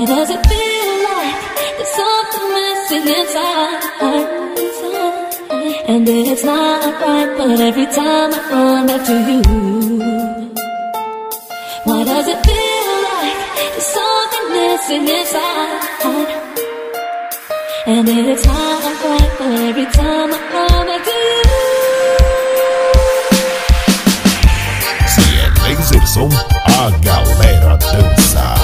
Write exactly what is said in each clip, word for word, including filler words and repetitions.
Why does it feel like there's something missing inside? And it's not right, but every time I run back to you. Why does it feel like there's something missing inside? And it's not right, but every time I run back to you. Se é Lasersom, a galera dança.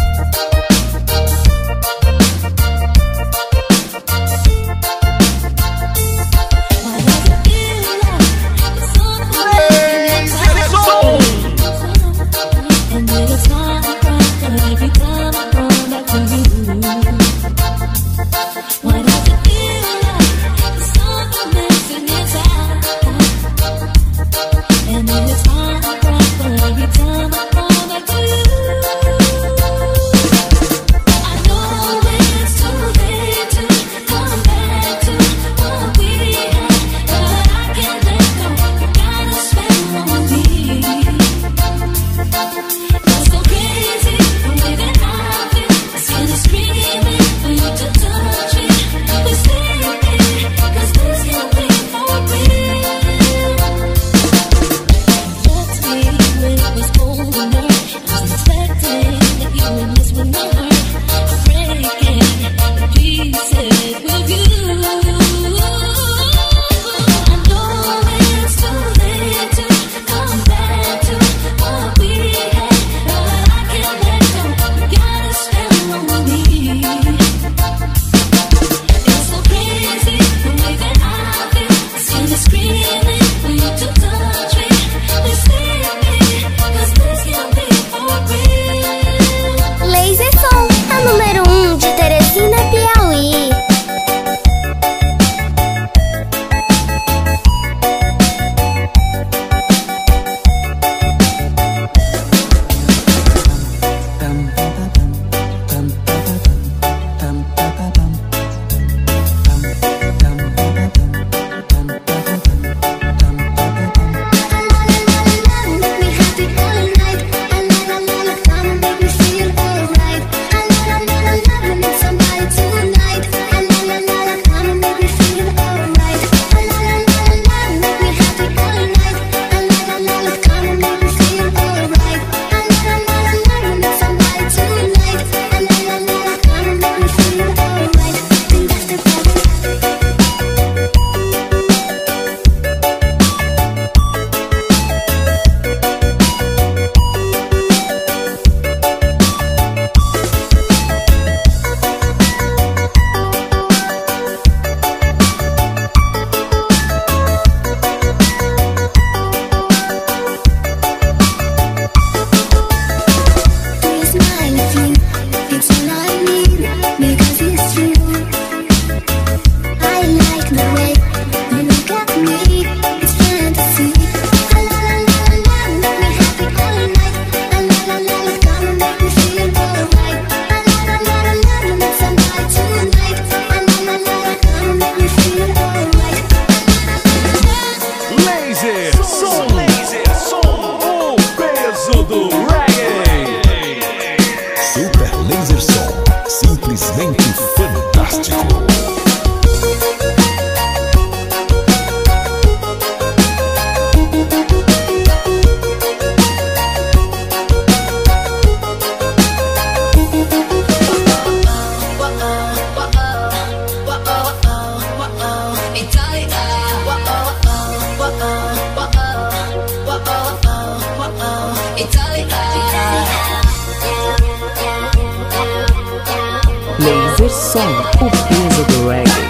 Lasersom, o peso do reggae.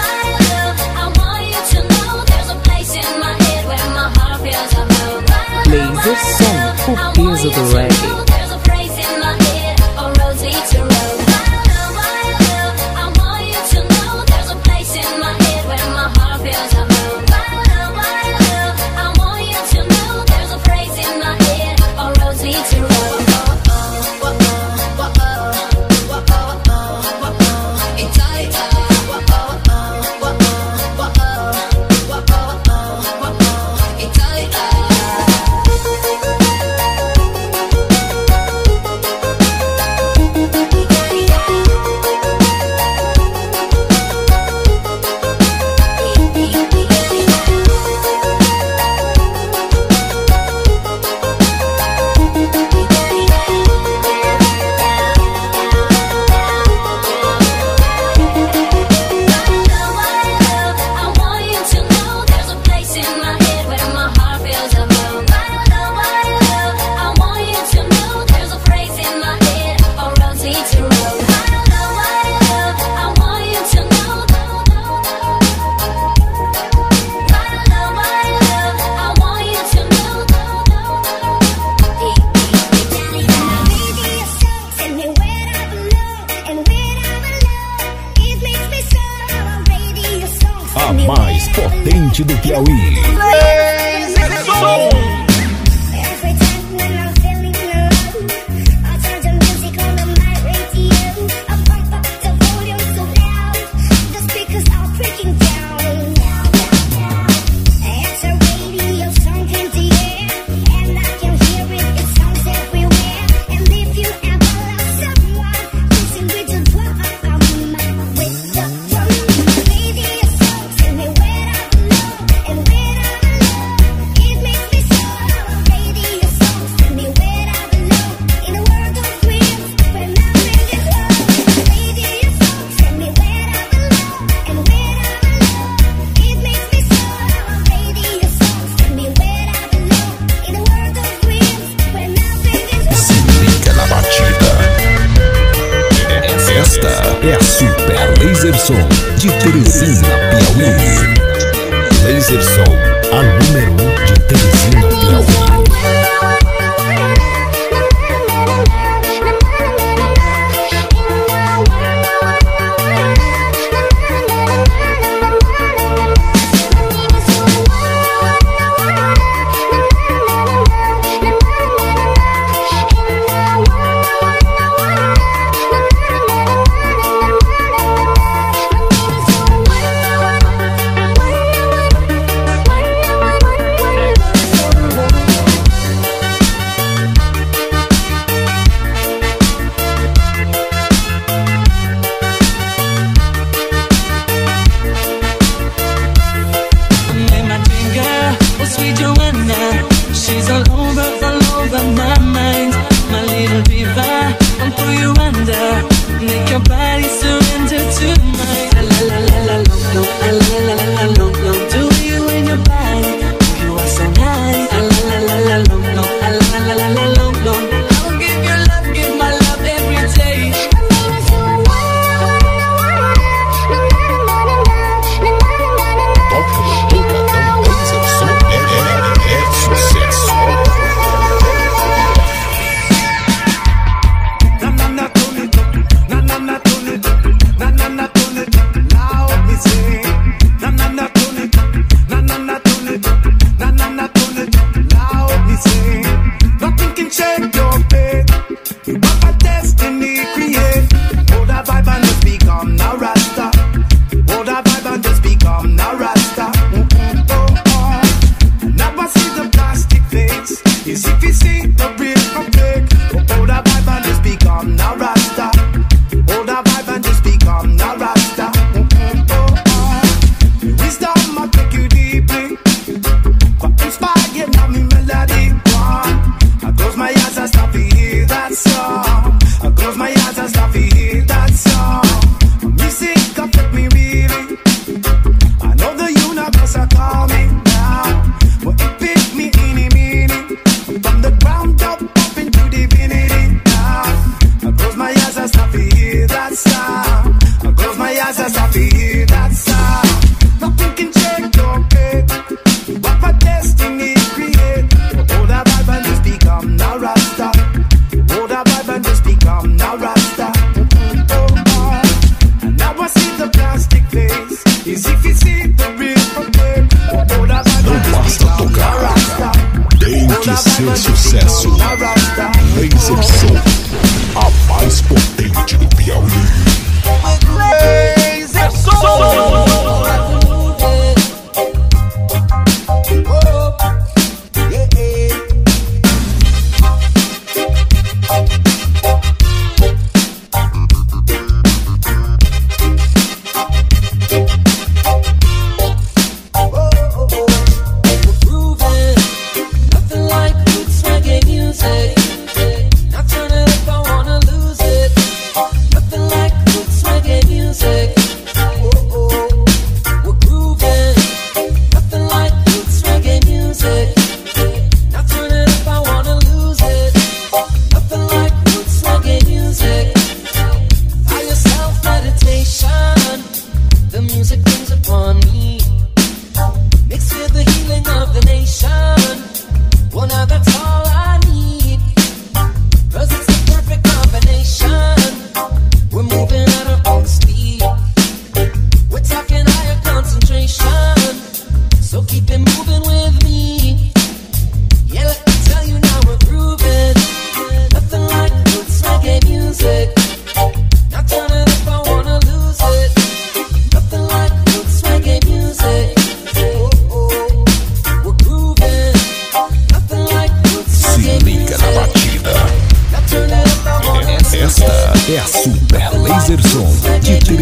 Lasersom, o peso do reggae. a mais potente do Piauí. É a Super Laser Som de Teresina, Piauí. Laser Som, a número um de Teresina, Piauí. Seu sucesso. Laser Som, a mais potente do Piauí. Laser Som. Music.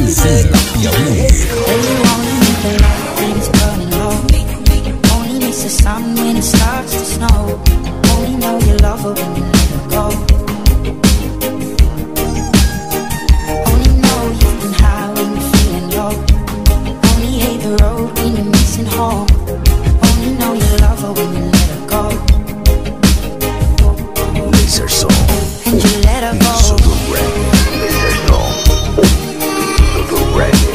Teresina, Piauí. The sun when it starts to snow. Only know you love her when you let her go. Only know you've been high when you're feeling low. Only hate the road when you're missing home. Only know you love her when you let her go. Laser Som. And you let her go. Isso do reggae. Laser Som. Isso do reggae.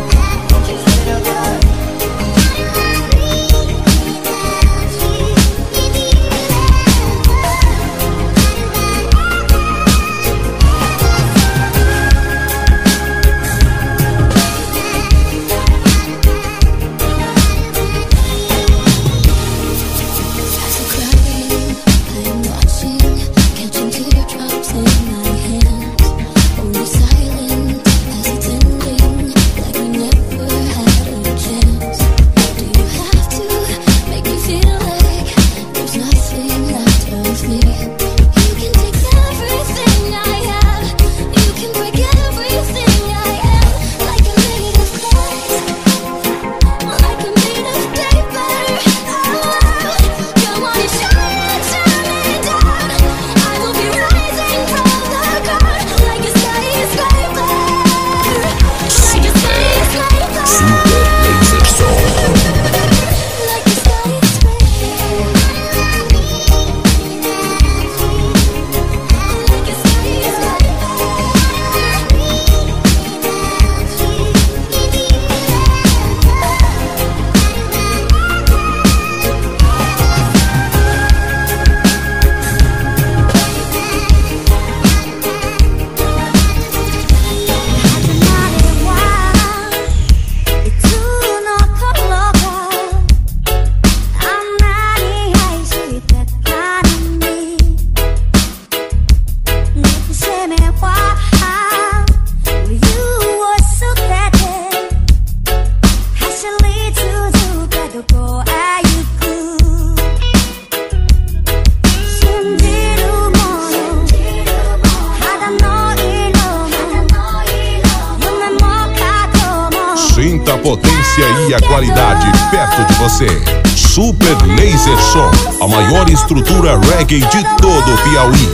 Sinta a potência e a qualidade perto de você. Super Laser Som, a maior estrutura reggae de todo o Piauí.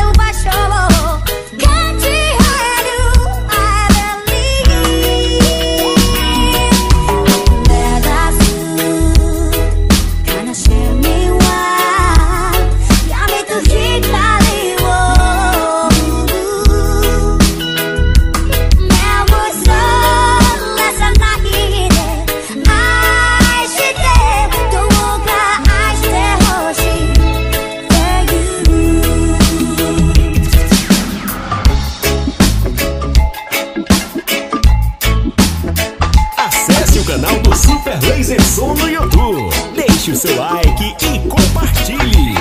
Super Laser Som no YouTube. Deixe o seu like e compartilhe.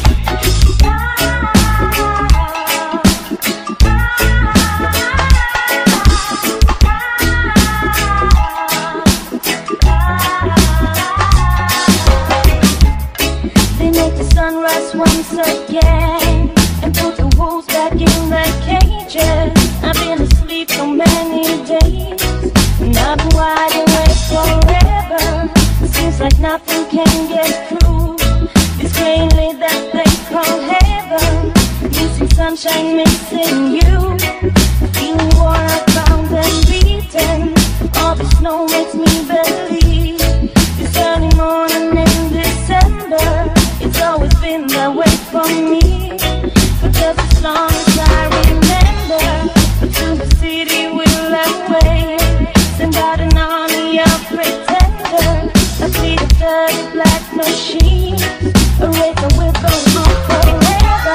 They make the sun rise once again and put the wolves back in their cages. I've been asleep for many days and I've been wide awake forever. It seems like nothing can get through this gray lid that they call heaven. Missing sunshine, missing you. Feeling worn out, bound and beaten. All the snow makes me believe this early morning in December. It's always been that way for me, for just as long as I remember. But to the city we'll away, send out an army of pretenders. I see the dirty black machine, a race that will go on forever.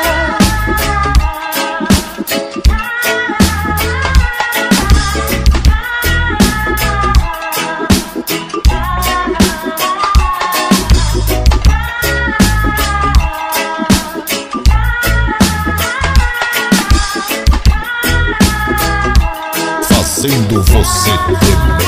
Fazendo você tremer.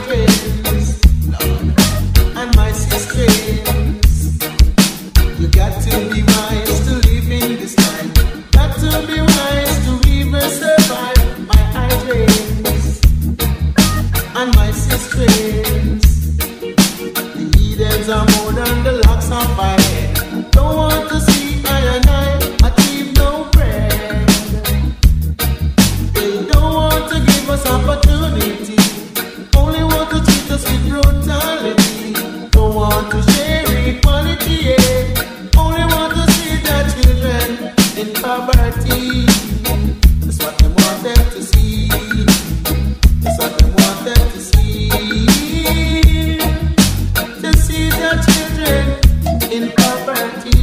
You got got to be wise to live in this time. Got to be wise to even survive my high dreams and my sisters. The heathens are more than the locks on my head. Don't want to see I and I achieve no bread. They don't want to give us opportunity. Only want to treat us with brutality. Don't want to share equality, yeah. Only want to see their children in poverty. That's what they want them to see. That's what they want them to see. To see their children in poverty.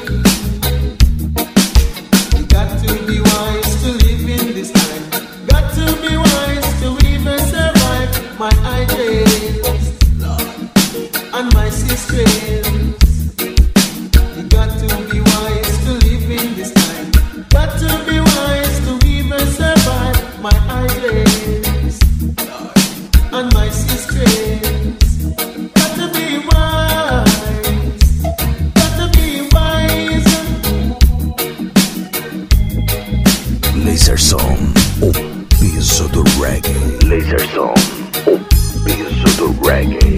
You got to be wise to live in this time. Got to be wise to even survive my ideas and my sisters. You got to be wise to live in this time. Got to be wise to even survive my ideas and my sisters. Got to be wise. Got to be wise. Laser Som, o peso do reggae. Laser Som, o peso do reggae.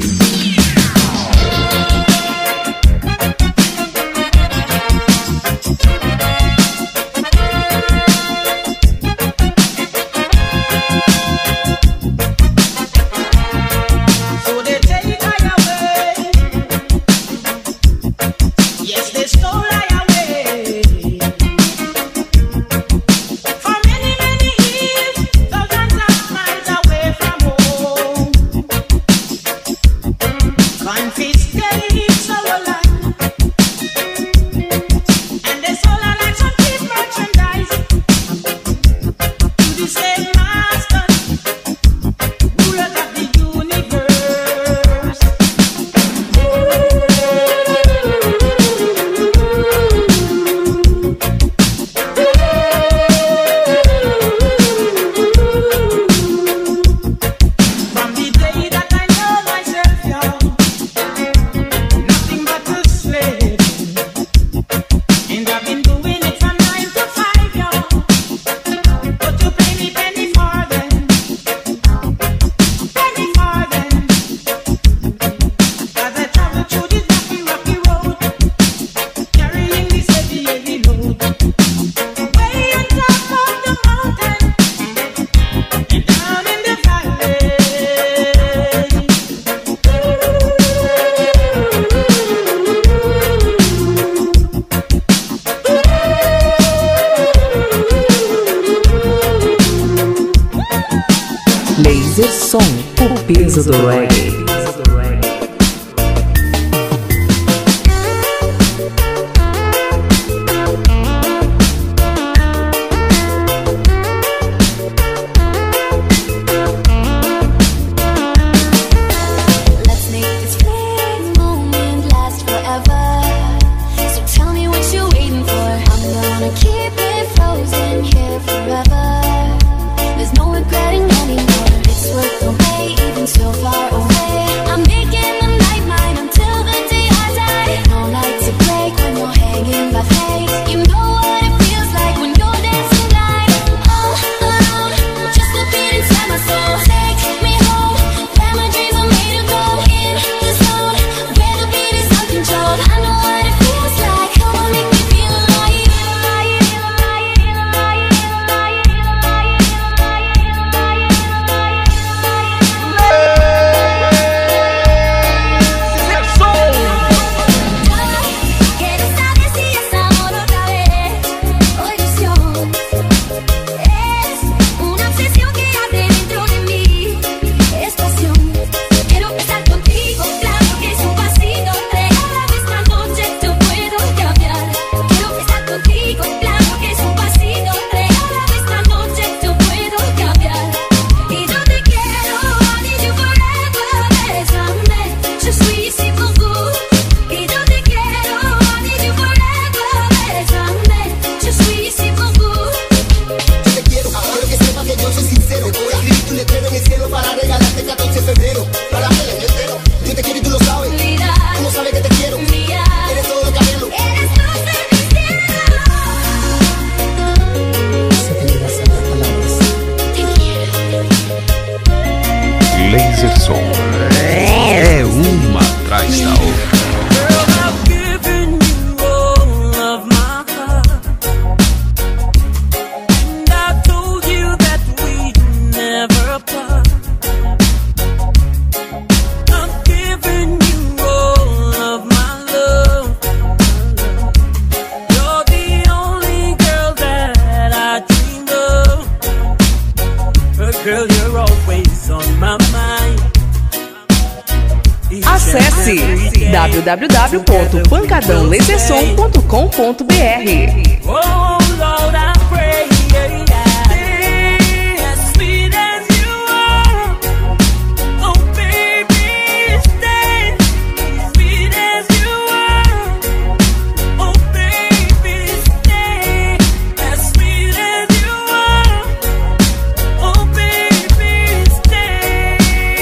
So they take I away. Yes, they stole I away. For many, many years, thousands of miles away from home. Confiscate our land. And they sold our like some cheap merchandise to the same master, ruler of the universe. From the day that I know myself, young, nothing but a slave. And I've been doing it from nine to five, young. But you pay me penny for them, penny for them. 'Cause I travel through this rocky, rocky road, carrying this heavy, heavy load. Way on top of the mountain, and down in the valley. Laser Som, o peso do reggae. Let's make this fleeting moment last forever. So tell me what you're waiting for. I'm gonna keep it frozen here forever. There's no regretting anymore. It's worth the wait, even so far away. w w w ponto pancadão laser som ponto com ponto b r. Oh Lord, I pray, stay as sweet as you are. Oh baby, stay as sweet as you are. Oh baby, stay as sweet as you are. Oh baby, stay.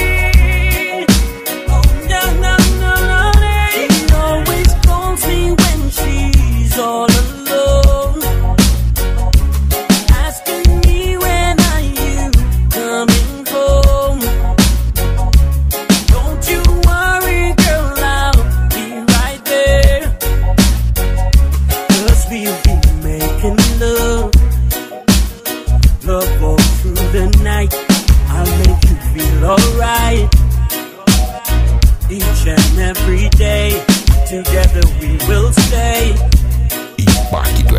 Oh no no no no, he always calls me when she's all alone, asking me when are you coming home. Don't you worry, girl, I'll be right there. Cause we'll be making love, love all through the night. I'll make you feel alright. Each and every day, together we will stay. Impacto